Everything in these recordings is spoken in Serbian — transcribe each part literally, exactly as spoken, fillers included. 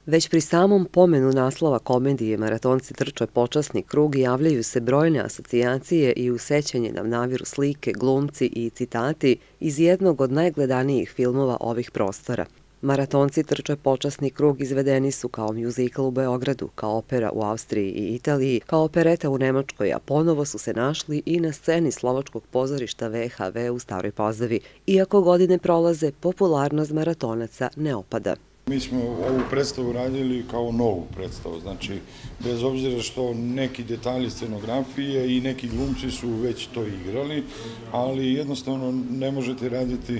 Već pri samom pomenu naslova komedije Maratonci trče počasni krug javljaju se brojne asocijacije i u sećanje nam naviru slike, glumci i citati iz jednog od najgledanijih filmova ovih prostora. Maratonci trče počasni krug izvedeni su kao mjuzikl u Beogradu, kao opera u Austriji i Italiji, kao opereta u Nemačkoj, a ponovo su se našli i na sceni Slovačkog pozorišta V H V u Staroj Pazovi. Iako godine prolaze, popularnost maratonaca ne opada. Mi smo ovu predstavu radili kao novu predstavu, znači bez obzira što neki detalji scenografije i neki glumci su već to igrali, ali jednostavno ne možete raditi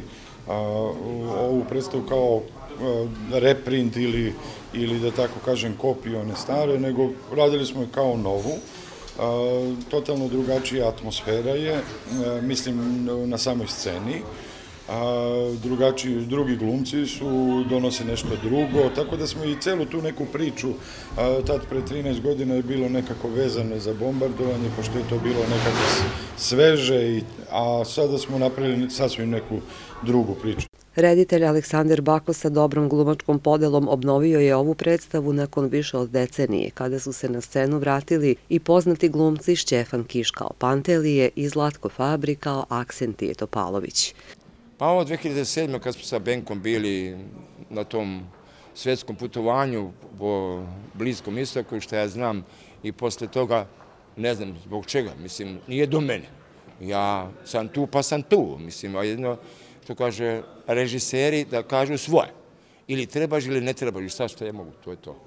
ovu predstavu kao reprint ili, ili da tako kažem kopiju one stare, nego radili smo je kao novu. Totalno drugačija atmosfera je, mislim na samoj sceni. Drugačiji, drugi glumci su, donose nešto drugo, tako da smo i celu tu neku priču, tad pre trinaest godina je bilo nekako vezano za bombardovanje, pošto je to bilo nekako sveže, a sada smo napravili sasvim neku drugu priču. Reditelj Aleksandar Bako sa dobrom glumačkom podelom obnovio je ovu predstavu nakon više od decenije, kada su se na scenu vratili i poznati glumci Štjefan Kiš kao Pantelije i Zlatko Fabri kao Aksentije Topalović. Pa ovo dve hiljade sedme. kad smo sa Benkom bili na tom svetskom putovanju po Bliskom istoku, što ja znam, i posle toga, ne znam zbog čega, mislim, nije do mene. Ja sam tu pa sam tu, mislim, a jedno što kaže režiseri da kažu svoje. Ili trebaš ili ne trebaš, i sad što ja mogu, to je to.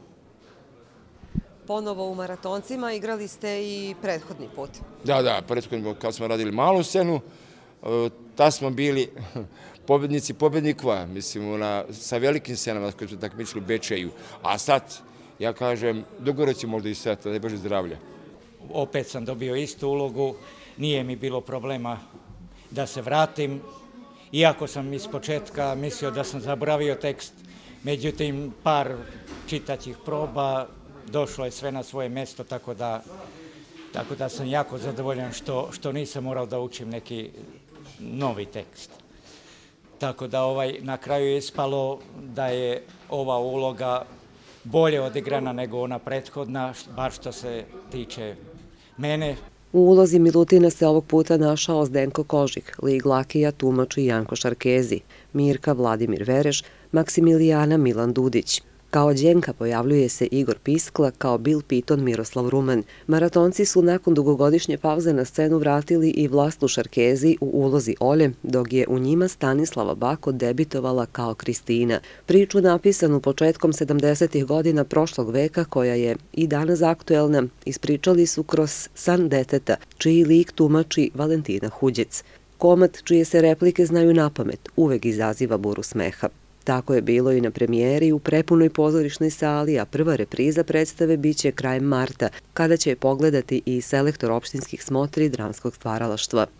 Ponovo u Maratoncima igrali ste i prethodni put. Da, da, prethodni kad smo radili malu scenu, ta smo bili pobednici pobednikova, mislim, sa velikim scenama koji su takmičili u Bečeju, a sad, ja kažem, dogore će možda i sad, da je Bože zdravlja. Opet sam dobio istu ulogu, nije mi bilo problema da se vratim, iako sam iz početka mislio da sam zaboravio tekst, međutim, par čitaćih proba, došlo je sve na svoje mesto, tako da Tako da sam jako zadovoljan što, što nisam morao da učim neki novi tekst. Tako da ovaj, na kraju je ispalo da je ova uloga bolje odigrana nego ona prethodna, bar što se tiče mene. U ulozi Milutina se ovog puta našao Zdenko Kožik, lik Lakija tumači Janko Šarkezi, Mirka Vladimir Vereš, Maksimilijana Milan Dudić. Kao Đenka pojavljuje se Igor Piskla, kao Bil Piton Miroslav Ruman. Maratonci su nakon dugogodišnje pauze na scenu vratili i Vlastu Šarkezi u ulozi Olje, dok je u njima Stanislava Bako debitovala kao Kristina. Priču napisanu početkom sedamdesetih godina prošlog veka, koja je i danas aktuelna, ispričali su kroz San deteta, čiji lik tumači Valentina Huđec. Komad čije se replike znaju napamet uvek izaziva buru smeha. Tako je bilo i na premijeri u prepunoj pozorišnoj sali, a prva repriza predstave biće krajem marta, kada će je pogledati i selektor opštinskih smotri dramskog stvaralaštva.